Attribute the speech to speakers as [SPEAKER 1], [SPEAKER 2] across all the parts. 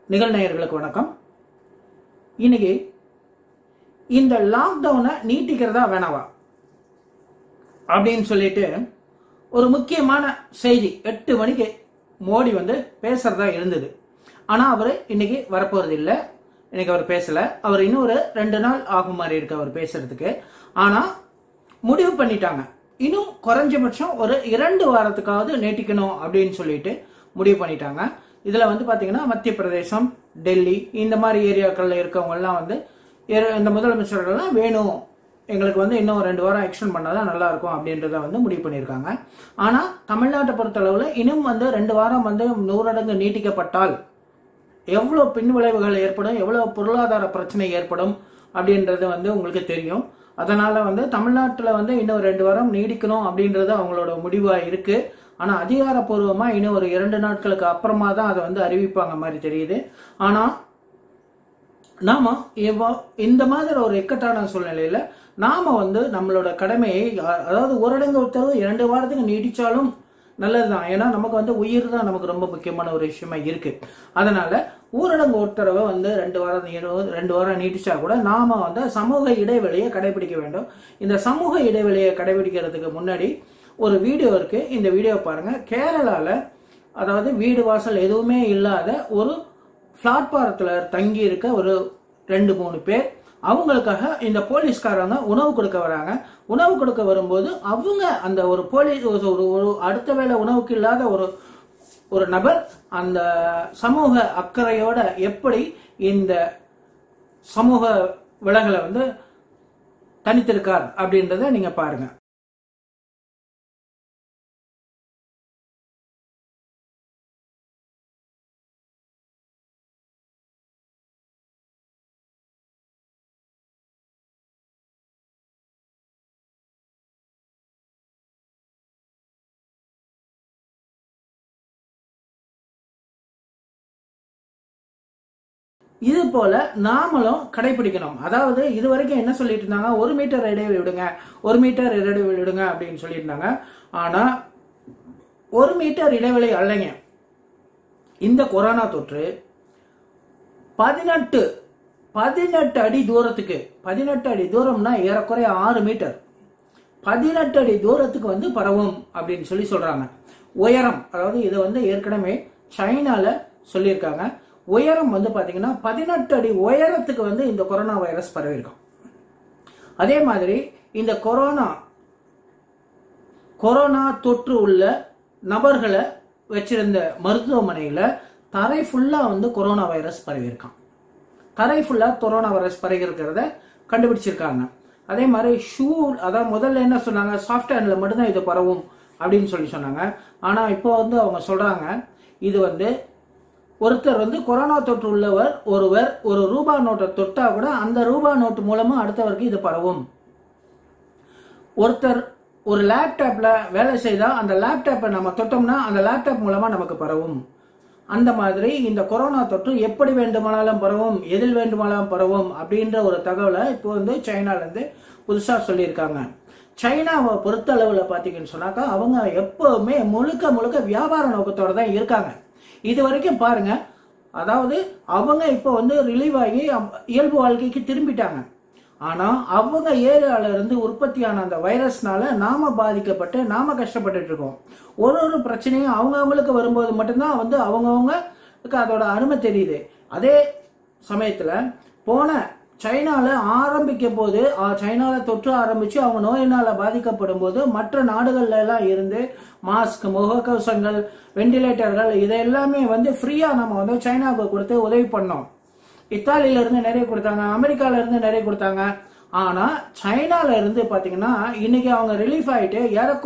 [SPEAKER 1] நிகழ்நேயர்களுக்கு வணக்கம். இன்னைக்கு இந்த லாக்டவுனை நீட்டிக்கிறதா வேணாவா அப்படின்னு சொல்லிட்டு ஒரு முக்கியமான செய்தி 8 மணிக்கு மோடி பேசுறதா இருந்தது. ஆனா அவரு இன்னைக்கு வரப்போறது இல்லை. இன்னைக்கு அவர் பேசல. அவர் இன்னும் ஒரு 2 நாள் ஆகும் மாதிரி இருக்கு அவர் பேசுறதுக்கு. ஆனா முடிவு பண்ணிட்டாங்க, இன்னும் குறைஞ்சபட்சம் ஒரு 2 வாரத்துக்காவது நீட்டிக்கணும் அப்படின்னு சொல்லிட்டு முடிவு பண்ணிட்டாங்க. இதுல பாத்தீங்கன்னா மத்திய பிரதேசம், டெல்லி இந்த மாதிரி ஏரியாக்கள்ல இருக்கவங்க எல்லாம் இந்த முதலமைச்சர்கள்லாம் வேணும், எங்களுக்கு இன்னும் 2 வாரம் எக்ஸ்டெண்ட் பண்ணாதான் நல்லா இருக்கும் அப்படின்றத முடிவு பண்ணியிருக்காங்க. ஆனா தமிழ்நாட்டை பொறுத்தளவுல இன்னும் 2 வாரம் ஊரடங்கு நீட்டிக்கப்பட்டால் எவ்வளவு பின் விளைவுகள் ஏற்படும், எவ்வளவு பொருளாதார பிரச்சனை ஏற்படும் அப்படின்றது உங்களுக்கு தெரியும். அதனால தமிழ்நாட்டுல இன்னும் 2 வாரம் நீடிக்கணும் அப்படின்றது அவங்களோட முடிவா இருக்கு. ஆனா அதிகாரப்பூர்வமா இன்னும் ஒரு 2 நாட்களுக்கு அப்புறமா தான் அதை அறிவிப்பாங்க மாதிரி தெரியுது. ஆனா நாம இந்த மாதிரி ஒரு இக்கட்டான சூழ்நிலையில நாம நம்மளோட கடமையை, அதாவது ஊரடங்கு உத்தரவு 2 வாரத்துக்கு நீடிச்சாலும் நல்லதுதான். ஏன்னா நமக்கு உயிர் தான் நமக்கு ரொம்ப முக்கியமான ஒரு விஷயமா இருக்கு. அதனால ஊரடங்கு உத்தரவை 2 வாரம் நீட்டிச்சா கூட நாம சமூக இடைவெளியை கடைபிடிக்க வேண்டும். இந்த சமூக இடைவெளியை கடைபிடிக்கிறதுக்கு முன்னாடி ஒரு வீடியோ இருக்கு. இந்த வீடியோ பாருங்க. கேரளால அதாவது வீடு வாசல் எதுவுமே இல்லாத ஒரு பிளாட்பாரத்துல தங்கி இருக்க ஒரு 2-3 பேர், அவங்களுக்காக இந்த போலீஸ்காரங்க உணவு கொடுக்க வராங்க. உணவு கொடுக்க வரும்போது அவங்க அந்த ஒரு போலீஸ் ஒரு அடுத்த வேளை உணவுக்கு இல்லாத ஒரு நபர் அந்த சமூக அக்கறையோட எப்படி இந்த சமூக விலகலை தனித்திருக்கார் அப்படின்றத நீங்க பாருங்க. இது போல நாமளும் கடைபிடிக்கணும். அதாவது இதுவரைக்கும் என்ன சொல்லிட்டு இருந்தாங்க, 1 மீட்டர் இடைவெளி விடுங்க, 1 மீட்டர் இடைவெளி விடுங்க அப்படின்னு சொல்லிட்டு இருந்தாங்க. ஆனா 1 மீட்டர் இடைவெளி அல்லங்க. இந்த கொரோனா தொற்று 18 அடி தூரத்துக்கு, 18 அடி தூரம்னா ஏறக்குறைய 6 மீட்டர், 18 அடி தூரத்துக்கு பரவும் அப்படின்னு சொல்றாங்க. உயரம், அதாவது இதை ஏற்கனவே சைனால சொல்லியிருக்காங்க. உயரம் பாத்தீங்கன்னா 18 அடி உயரத்துக்கு இந்த கொரோனா வைரஸ் பரவிருக்கும். அதே மாதிரி இந்த கொரோனா தொற்று உள்ள நபர்களை வச்சிருந்த மருத்துவமனையில தரை ஃபுல்லா கொரோனா வைரஸ் பரவிருக்கான். தரை ஃபுல்லா கொரோனா வைரஸ் பரவி இருக்கிறத கண்டுபிடிச்சிருக்காங்க. அதே மாதிரி ஷூ, அதாவது முதல்ல என்ன சொன்னாங்க, சாஃப்ட் ஹேண்ட்ல மட்டும்தான் இது பரவும் அப்படின்னு சொன்னாங்க. ஆனா இப்போ அவங்க சொல்றாங்க, இது ஒருத்தர் கொரோனா தொற்று உள்ளவர் ஒருவர் ஒரு ரூபா நோட்டை தொட்டா கூட அந்த ரூபா நோட்டு மூலமா அடுத்தவருக்கு இது பரவும். ஒருத்தர் ஒரு லேப்டாப்ல வேலை செய்தா அந்த லேப்டாப்பை நம்ம தொட்டோம்னா அந்த லேப்டாப் மூலமா நமக்கு பரவும். அந்த மாதிரி இந்த கொரோனா தொற்று எப்படி வேண்டுமானாலும் பரவும், எதில் வேண்டுமானாலும் பரவும் அப்படின்ற ஒரு தகவலை இப்போ சைனால இருந்து புதுசா சொல்லியிருக்காங்க. சைனாவை பொறுத்த அளவுல பாத்தீங்கன்னு சொன்னாக்கா அவங்க எப்பவுமே முழுக்க வியாபார நோக்கத்தோட தான் இருக்காங்க. இது வரைக்கும் பாருங்க, அதாவது அவங்க இப்போ ரிலீவ் ஆகி இயல்பு வாழ்க்கைக்கு திரும்பிட்டாங்க. ஆனா அவங்க ஏரியால இருந்து உற்பத்தியான அந்த வைரஸ்னால நாம பாதிக்கப்பட்டு நாம கஷ்டப்பட்டு இருக்கோம். ஒரு பிரச்சனையும் அவங்களுக்கு வரும்போது மட்டும்தான் அவங்கவுங்களுக்கு அதோட அருமை தெரியுது. அதே சமயத்துல போன சைனால ஆரம்பிக்கும் போது, சைனால தொற்று ஆரம்பிச்சு அவங்க நோயினால பாதிக்கப்படும் போது மற்ற நாடுகள்ல எல்லாம் இருந்து மாஸ்க், முகக்கவசங்கள், வெண்டிலேட்டர்கள் இதெல்லாமே ஃப்ரீயா நம்ம சைனாவுக்கு கொடுத்து உதவி பண்ணோம். இத்தாலியில இருந்து நிறைய கொடுத்தாங்க, அமெரிக்கால இருந்து நிறைய கொடுத்தாங்க. ஆனா சைனால இருந்து பாத்தீங்கன்னா இன்னைக்கு அவங்க ரிலீஃப் ஆயிட்டு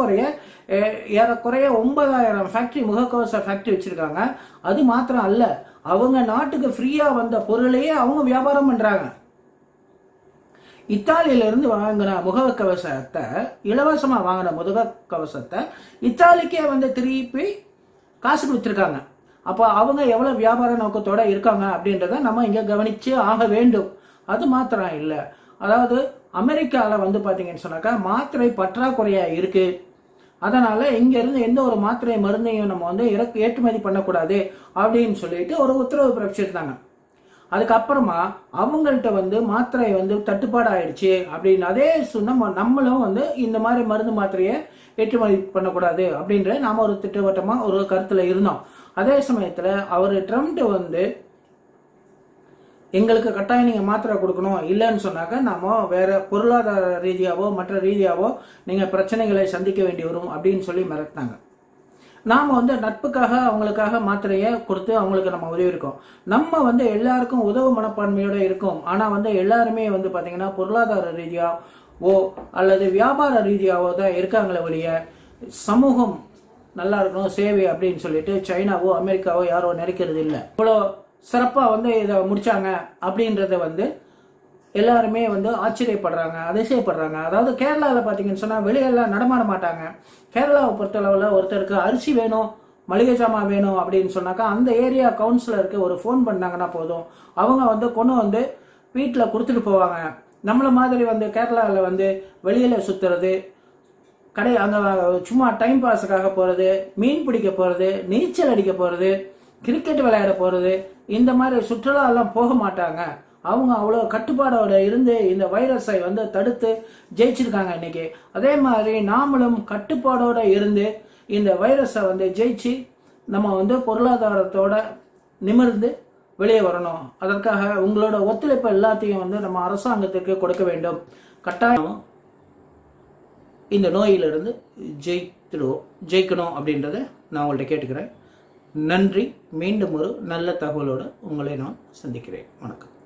[SPEAKER 1] ஏறக்குறைய 9000 ஃபேக்டரி, முகக்கவச ஃபேக்டரி வச்சிருக்காங்க. அது மாத்திரம் அல்ல, அவங்க நாட்டுக்கு ஃப்ரீயா வந்த பொருளையே அவங்க வியாபாரம் பண்றாங்க. இத்தாலியில இருந்து வாங்கின முகக்கவசத்தை, இலவசமா வாங்கின முகக்கவசத்தை இத்தாலிக்கே திருப்பி காசு கொடுத்திருக்காங்க. அப்போ அவங்க எவ்வளவு வியாபார நோக்கத்தோட இருக்காங்க அப்படின்றத நம்ம இங்க கவனிச்சு ஆக வேண்டும். அது மாத்திரம் இல்ல, அதாவது அமெரிக்கால பாத்தீங்கன்னு சொன்னாக்கா மாத்திரை பற்றாக்குறையா இருக்கு. அதனால இங்க இருந்து எந்த ஒரு மாத்திரை மருந்தையும் நம்ம வந்து ஏற்றுமதி பண்ணக்கூடாது அப்படின்னு சொல்லிட்டு ஒரு உத்தரவு பிறப்பிச்சிருந்தாங்க. அதுக்கப்புறமா அவங்கள்ட்ட வந்து மாத்திரை வந்து தட்டுப்பாடு ஆயிடுச்சு அப்படின்னு அதே நம்மளும் வந்து இந்த மாதிரி மருந்து மாத்திரையை ஏற்றுமதி பண்ணக்கூடாது அப்படின்ற நாம ஒரு திட்டவட்டமா ஒரு கருத்துல இருந்தோம். அதே சமயத்துல அவர் ட்ரம்ப் வந்து எங்களுக்கு கட்டாயம் நீங்க மாத்திரை கொடுக்கணும், இல்லைன்னு சொன்னாக்க நாம வேற பொருளாதார ரீதியாவோ மற்ற ரீதியாவோ நீங்க பிரச்சனைகளை சந்திக்க வேண்டி வரும் அப்படின்னு சொல்லி மிரட்டினாங்க. நாம வந்து நட்புக்காக அவங்களுக்காக மாத்திரையை கொடுத்து அவங்களுக்கு நம்ம உதவி இருக்கோம். நம்ம வந்து எல்லாருக்கும் உதவு மனப்பான்மையோட இருக்கும். ஆனா வந்து எல்லாருமே வந்து பாத்தீங்கன்னா பொருளாதார ரீதியாவோ அல்லது வியாபார ரீதியாவோ தான் இருக்காங்களே ஒழிய சமூகம் நல்லா இருக்கணும் சேவை அப்படின்னு சொல்லிட்டு சைனாவோ அமெரிக்காவோ யாரோ நினைக்கிறது இல்லை. இவ்வளோ சிறப்பா வந்து இதை முடிச்சாங்க அப்படின்றத வந்து எல்லாருமே வந்து ஆச்சரியப்படுறாங்க, அதிசயப்படுறாங்க. அதாவது கேரளாவில் பார்த்தீங்கன்னு சொன்னா வெளியெல்லாம் நடமாட மாட்டாங்க. கேரளாவை பொறுத்தளவில் ஒருத்தருக்கு அரிசி வேணும், மளிகை சாமான் வேணும் அப்படின்னு சொன்னாக்கா அந்த ஏரியா கவுன்சிலருக்கு ஒரு ஃபோன் பண்ணாங்கன்னா போதும், அவங்க வந்து கொண்டு வந்து வீட்டில் கொடுத்துட்டு போவாங்க. நம்மள மாதிரி வந்து கேரளாவில் வந்து வெளியில சுத்துறது, அங்கே சும்மா டைம் பாஸுக்காக போறது, மீன் பிடிக்க போறது, நீச்சல் அடிக்க போறது, கிரிக்கெட் விளையாட போறது, இந்த மாதிரி சுற்றுலா எல்லாம் போக மாட்டாங்க. அவங்க அவ்வளோ கட்டுப்பாடோட இருந்து இந்த வைரஸை வந்து தடுத்து ஜெயிச்சிருக்காங்க இன்னைக்கு. அதே மாதிரி நாமளும் கட்டுப்பாடோட இருந்து இந்த வைரஸை வந்து ஜெயிச்சு நம்ம வந்து பொருளாதாரத்தோட நிமிர்ந்து வெளியே வரணும். அதற்காக உங்களோட ஒத்துழைப்பு எல்லாத்தையும் வந்து நம்ம அரசாங்கத்துக்கு கொடுக்க வேண்டும். கட்டாயம் இந்த நோயிலிருந்து ஜெயிக்கணும் அப்படின்றத நான் உங்கள்கிட்ட கேட்டுக்கிறேன். நன்றி. மீண்டும் ஒரு நல்ல தகவலோடு உங்களை நான் சந்திக்கிறேன். வணக்கம்.